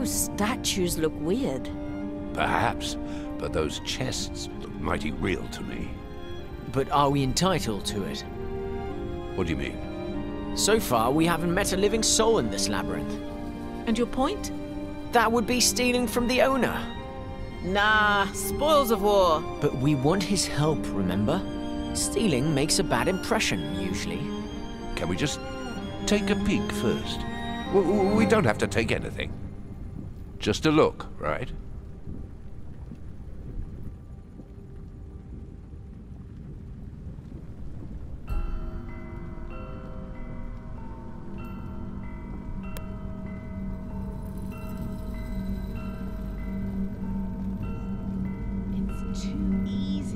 Those statues look weird. Perhaps, but those chests look mighty real to me. But are we entitled to it? What do you mean? So far, we haven't met a living soul in this labyrinth. And your point? That would be stealing from the owner. Nah, spoils of war. But we want his help, remember? Stealing makes a bad impression, usually. Can we just take a peek first? We don't have to take anything. Just a look, right? Too easy.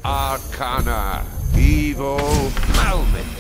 Arcana, evil, malmix.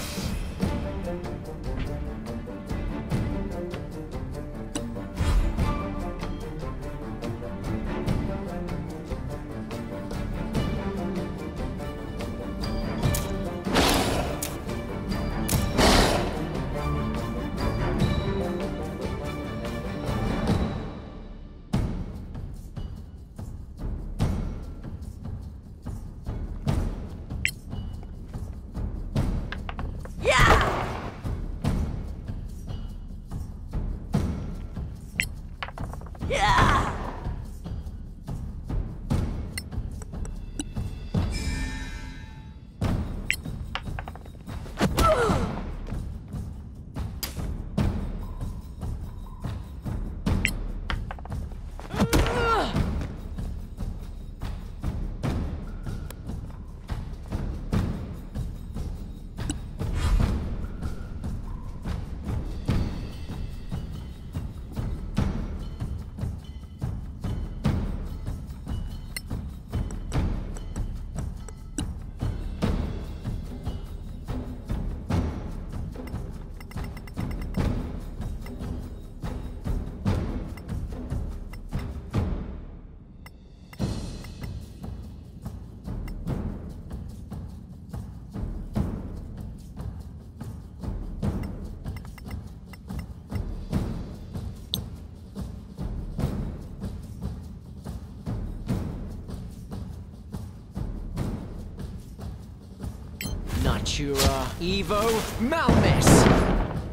Natura, Evo, Malmis!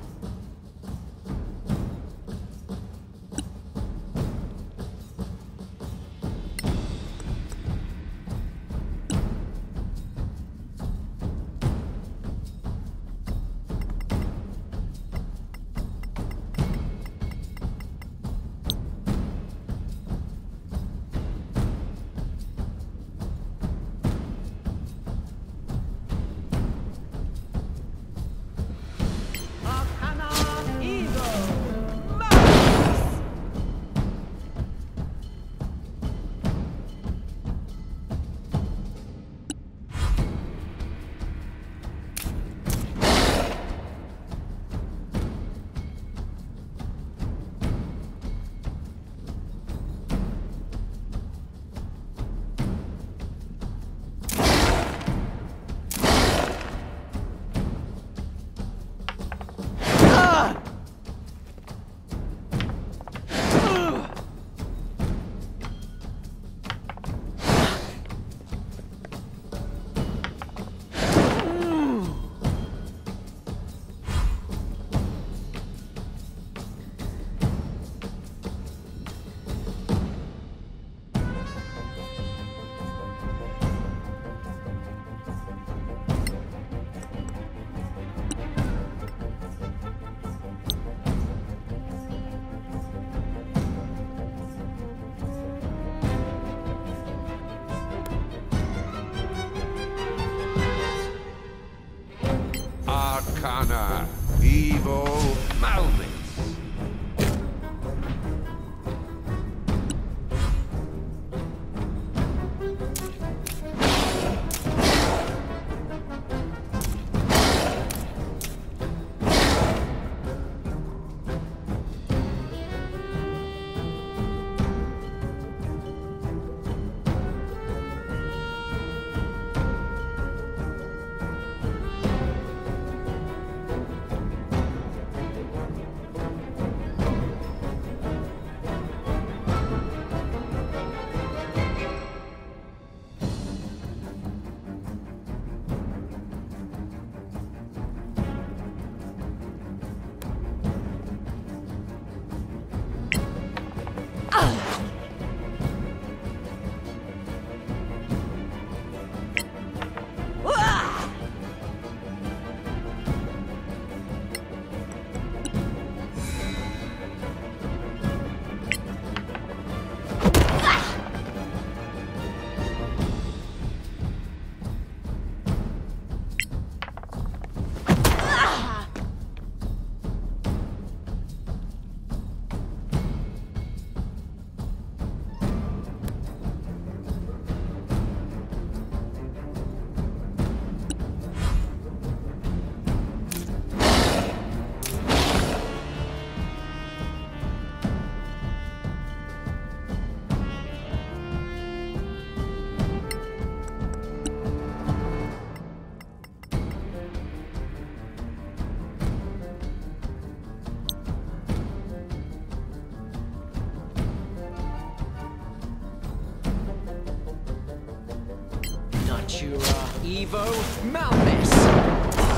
Arcana, evil, malmix. Natura, Evo, Malmis!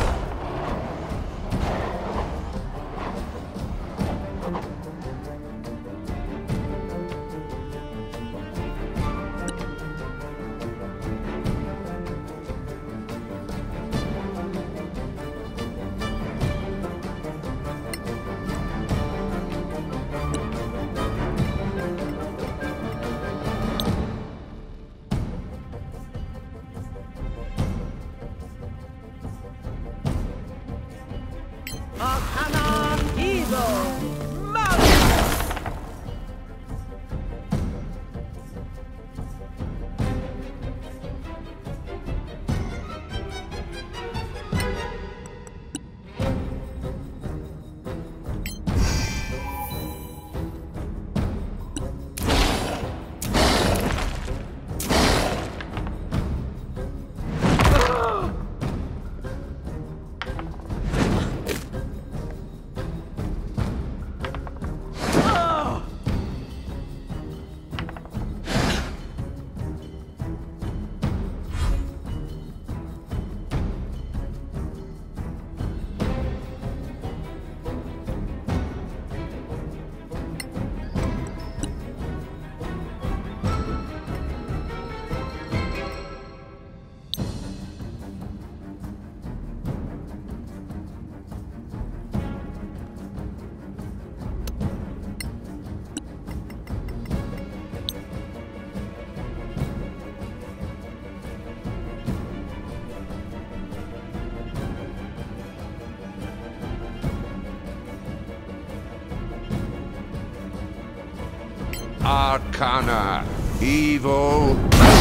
Arcana, Evo.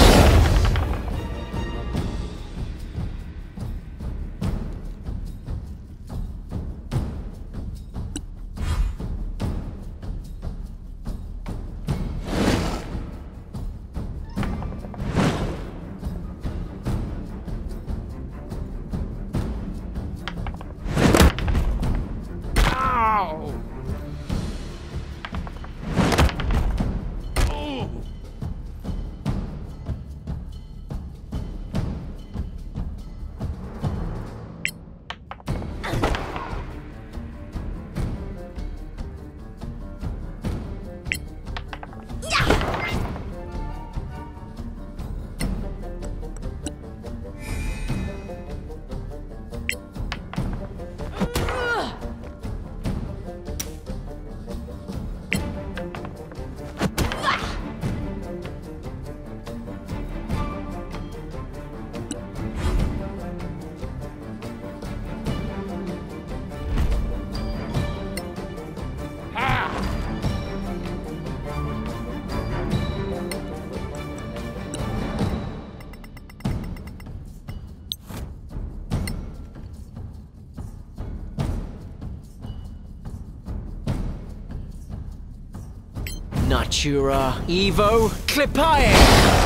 Natura, Evo, Clipae!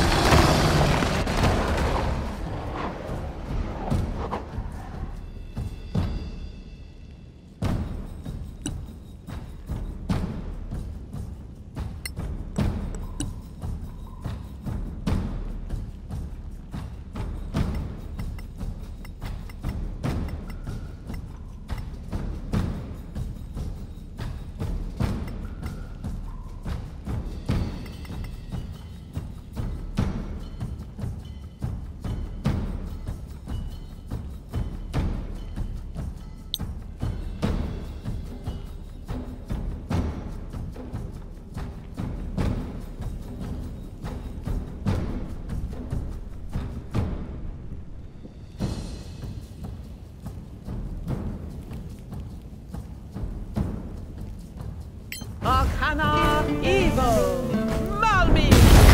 Arcana, Evo, Malmi!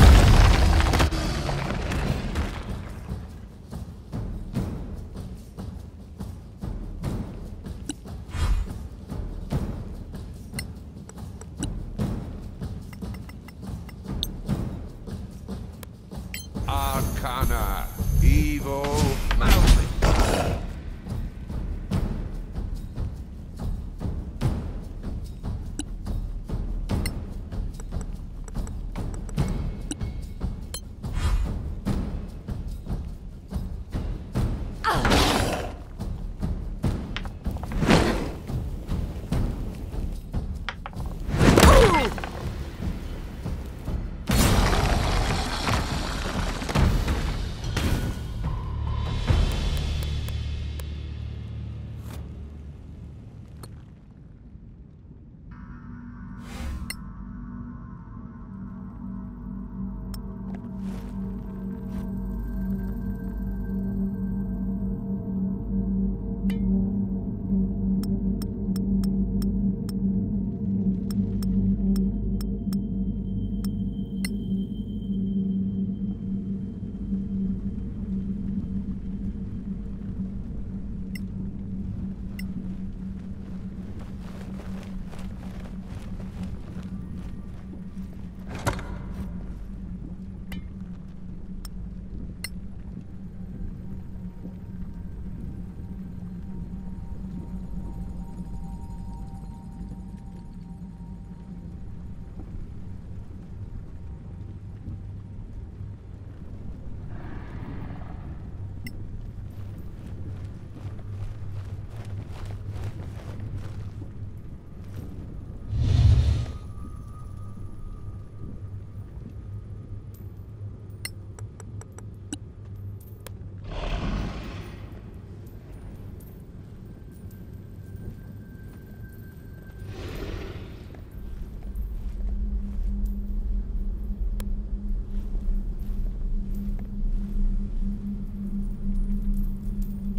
Arcana, Evo, Malmi.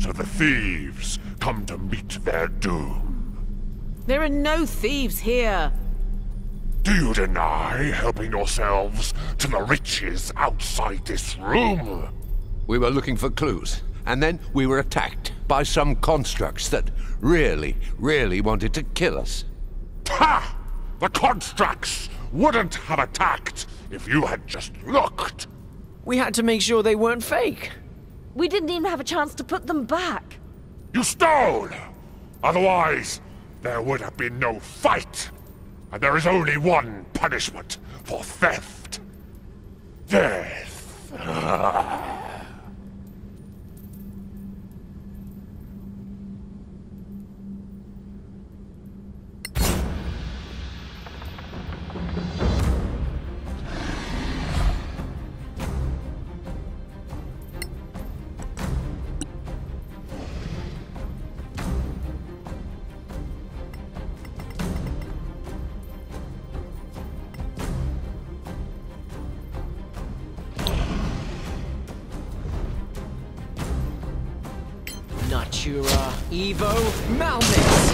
So the thieves come to meet their doom. There are no thieves here. Do you deny helping yourselves to the riches outside this room? We were looking for clues, and then we were attacked by some constructs that really wanted to kill us. Ha! The constructs wouldn't have attacked if you had just looked. We had to make sure they weren't fake. We didn't even have a chance to put them back. You stole! Otherwise, there would have been no fight. And there is only one punishment for theft. Death. Natura Evo Malmix!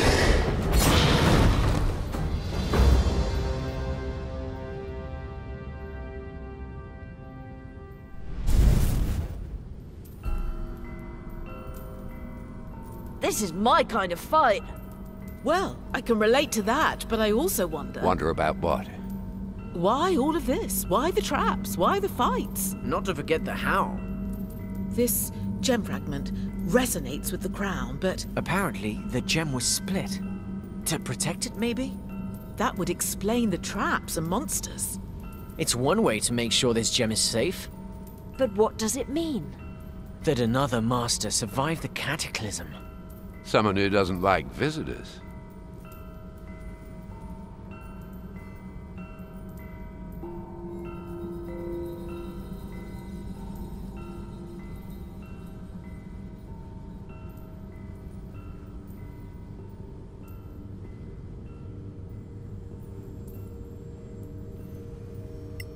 This is my kind of fight. Well, I can relate to that, but I also wonder... Wonder about what? Why all of this? Why the traps? Why the fights? Not to forget the how. This gem fragment resonates with the crown, but... Apparently, the gem was split. To protect it, maybe? that would explain the traps and monsters. It's one way to make sure this gem is safe. But what does it mean? That another master survived the cataclysm. Someone who doesn't like visitors.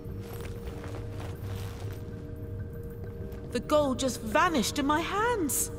The gold just vanished in my hands.